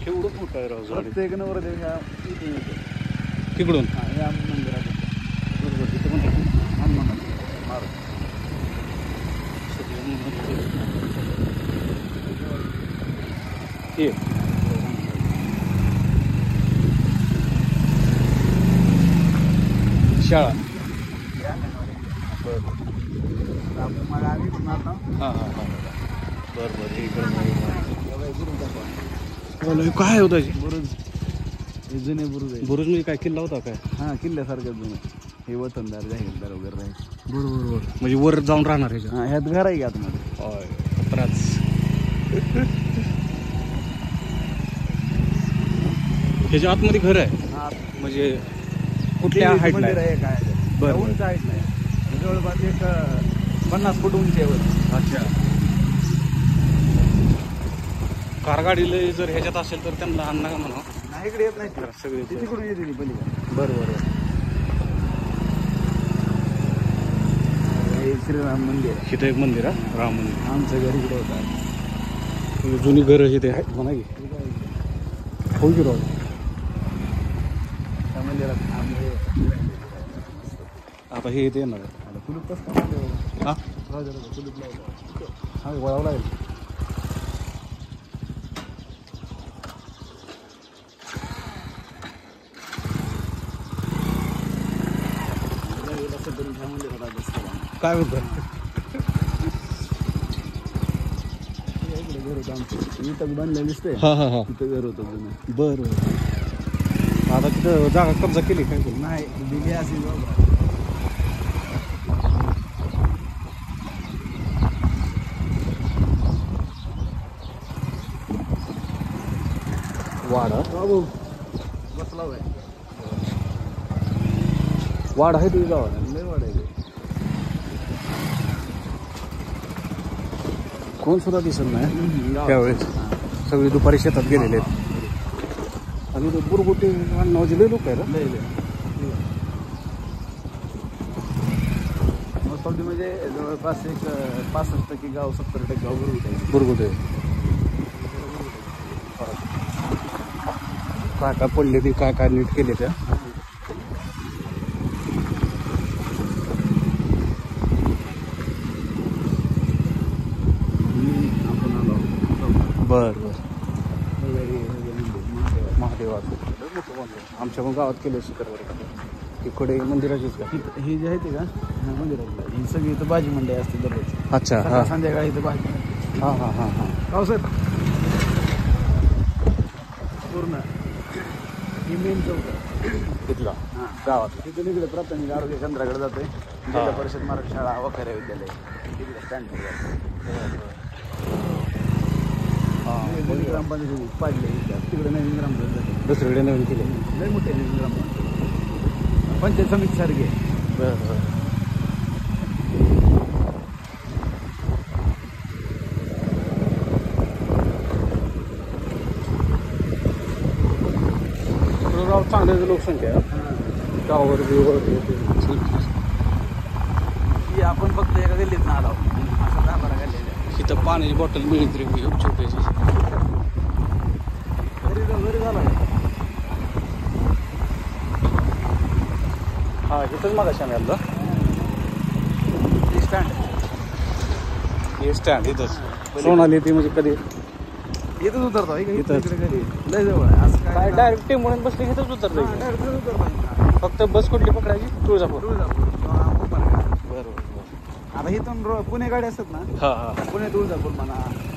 एवढं मोठं आहे राव झाड. प्रत्येक नवरदेव ह्या इथून येतो तिकडून या मंदिरात बरोबर तिथं म्हणतात हनुमान मारू हे शाळा. बरं मला आम्ही पण आता हां हां हां बरं बरं हे इकडं काय होतं बुरुज हे जुने बुरुज आहे. बुरुज म्हणजे काय किल्ला होता काय? हां किल्ल्यासारखं जुनं हे वतनदार जाहीरदार वगैरे राहायचे. बरोबर म्हणजे वर जाऊन राहणार ह्याच्यात. हां ह्यात घर आहे की आतमध्ये. खतराच. ह्याच्या आतमध्ये घर आहे हां म्हणजे कुठल्या हाईट मंदिर आहे काय बरं उंच हाईट नाही जवळपास एक 50 फूट उंचीवर. अच्छा कारगाडीला जर ह्याच्यात असेल तर त्यांना आणा का म्हणा. नाही इकडे येत नाही सगळे तिकडून येते पलीकडे. बरोबर हे श्रीराम मंदिर आहे. इथं एक मंदिर आहे राम मंदिर. आमचं घर इकडे होतं. जुनी घरं इथे आहेत म्हणा की हो की राव. त्या मंदिरात आम्ही आता हे इथे येणार आहे. आता कुलूप कसं काय लावलं? हां कुलूप लावलं. हां वळावं लागेल. काय होतं घर होतं आमचं इथं बांधलेलं दिसतंय. हां हां हां तिथं घर होतं जुनं. बरं आता तिथं जागा कब्जा केली काय करू. नाही दिली असेल बाबा. वाडा बाबू बसला होय. वाड आहे तुझी गावात. लय वाढायचं. कोण सुद्धा दिसत नाही त्यावेळेस. सगळे दुपारी शेतात गेलेले आहेत. आणि ते बुरगुटे नावाचे लय लोक आहे ना. लय मोस्ट म्हणजे जवळपास एक 65% गाव 70% गाव बरोबर. बुरगुटे काय काय पडले ते काय काय नीट केले त्या. आपण आलो बर बर महादेवाचं आमच्या पण गावात केलं शिखरवर. तिकडे मंदिराचीच का? हे जे आहे ते का मंदिरातलं ही सगळी इथं भाजी मंडई असते दररोज. अच्छा हां संध्याकाळी इथं भाजी मंडई. हां हां हां हां हो सर पूर्ण ही मेन चौक आहे तिथला हां गावातला. तिथून इकडे प्राथमिक आरोग्य केंद्राकडे जातोय. जिल्हा परिषद मराठी शाळा वखारे विद्यालय तिकडे स्टँड ग्रामपंचायत पाडले. तिकडे नवीन ग्रामपंचायत दुसरीकडे नवीन केले. लय मोठे नवीन ग्रामपंचायत पंचायत समिती सारखे. बरं बरं गाव चांगल्याच लोकसंख्या आहे. गावावर की आपण फक्त एका गल्लीत ना आलो असं 10-12 गल्ली. इथं पाण्याची बॉटल मिळेल तरी छोट्याची. घरी झाला हां इथंच मागाशी आम्ही आलो. स्टँड हे स्टँड इथंच. सोनाली ती म्हणजे कधी इथंच उतरतो. इथंच. घरी लय जवळ आहे. असं काय डायरेक्ट टेम्पोने बसले इथंच उतरलं. डायरेक्ट उतरतो. फक्त बस कुठली पकडायची? तुळजापूर. तुळजापूर बरोबर. आता इथून पुणे गाडी असतात ना. हां हां पुणे तुळजापूर म्हणा